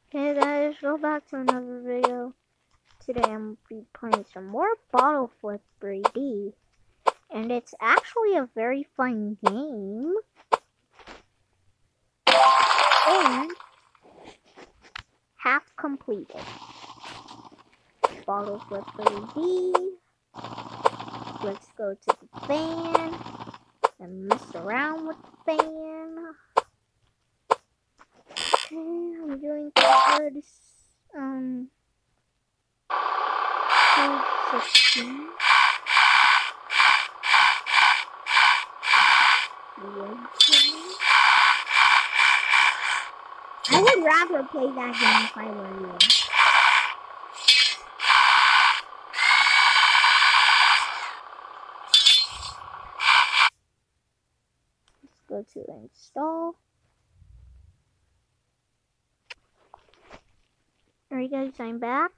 Hey guys, go back to another video. Today I'm be playing some more Bottle Flip 3D, and it's actually a very fun game. And half completed. Bottle Flip 3D. Let's go to the fan and mess around with the fan. Okay, I'm doing good. 16. I would rather play that game if I were you. Let's go to install. Alright guys, I'm back.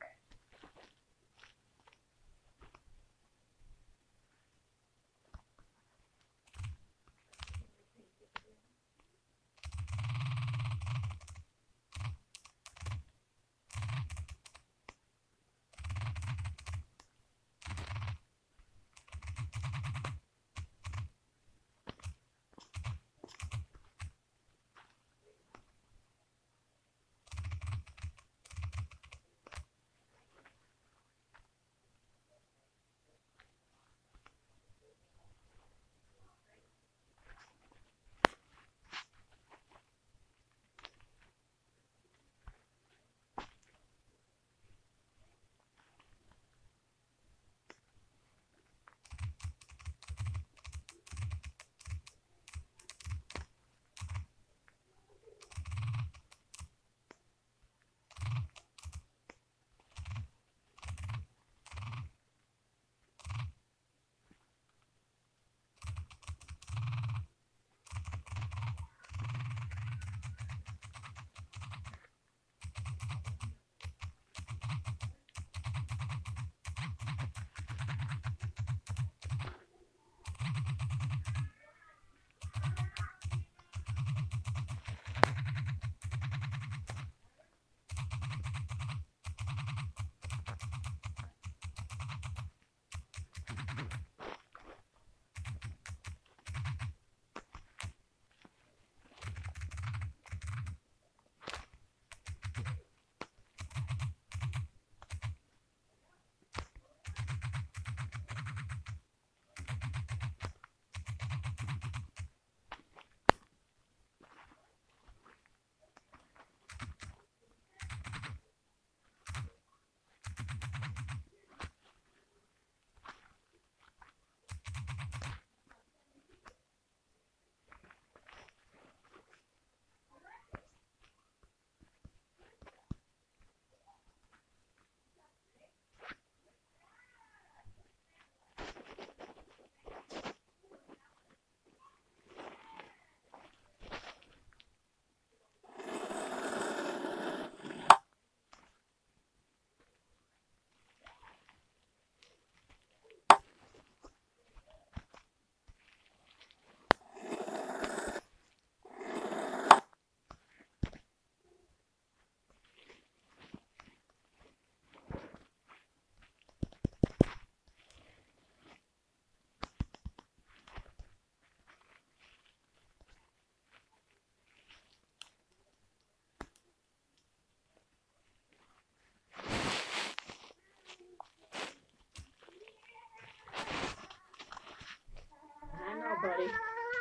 I know, buddy.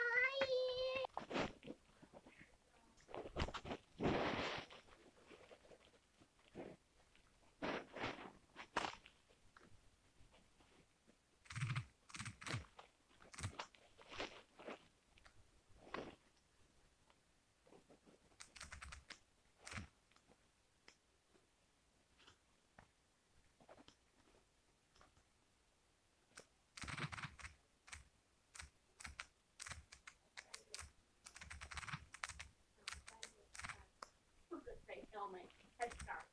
Helmet, headscarf.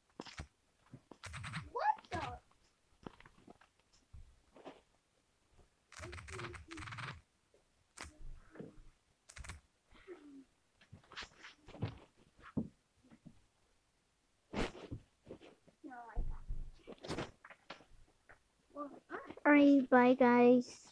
What the? Alright, bye guys.